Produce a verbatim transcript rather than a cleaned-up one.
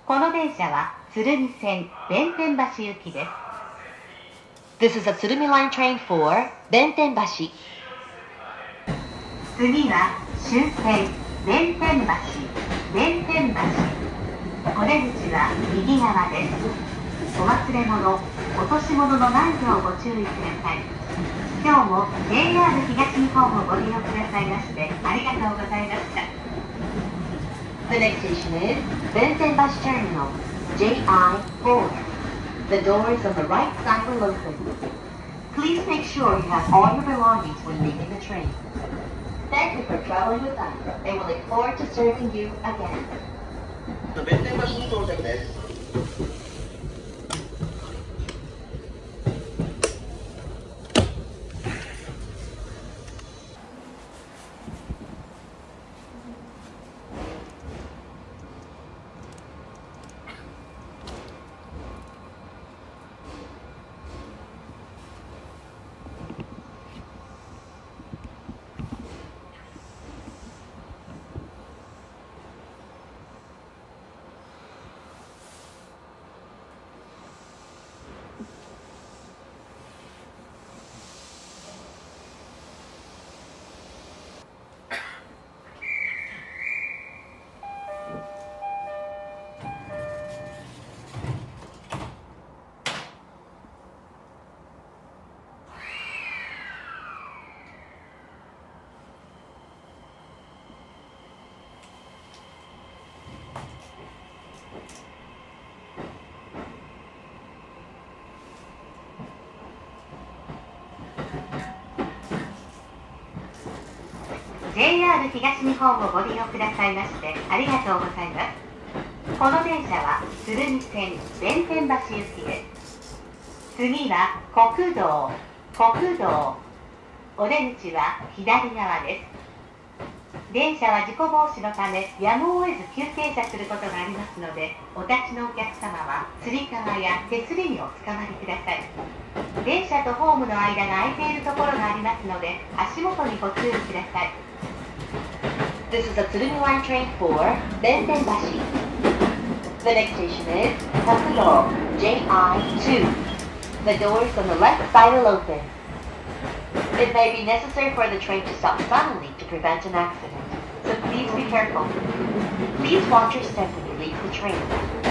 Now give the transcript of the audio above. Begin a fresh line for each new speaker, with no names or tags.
この電車は鶴見線弁天橋行きです。
This is a Tsurumi Line train for Benten-bashi.
次は終点弁天橋、弁天橋。お出口は右側です。お忘れ物、落とし物のないようご注意ください。今日も ジェイアール 東日本をご利用くださいましてありがとうございました。
The next station is Benten-bashi Terminal, J I four. The doors on the right side will open. Please make sure you have all your belongings when leaving the train. Thank you for traveling with us, and we look forward to serving you again.
弁天橋に到着です。
ジェイアール 東日本をご利用くださいましてありがとうございます。この電車は鶴見線弁天橋行きです。次は国道、国道。お出口は左側です。電車は事故防止のためやむを得ず急停車することがありますので、お立ちのお客様はつり革や手すりにおつかまりください。電車とホームの間が空いているところがありますので、足元にご注意ください。
This is a Tsurumi Line train for Benten-bashi. The next station is Hokudo, J I two. The doors on the left side will open. It may be necessary for the train to stop suddenly to prevent an accident, so please be careful. Please watch your step when you leave the train.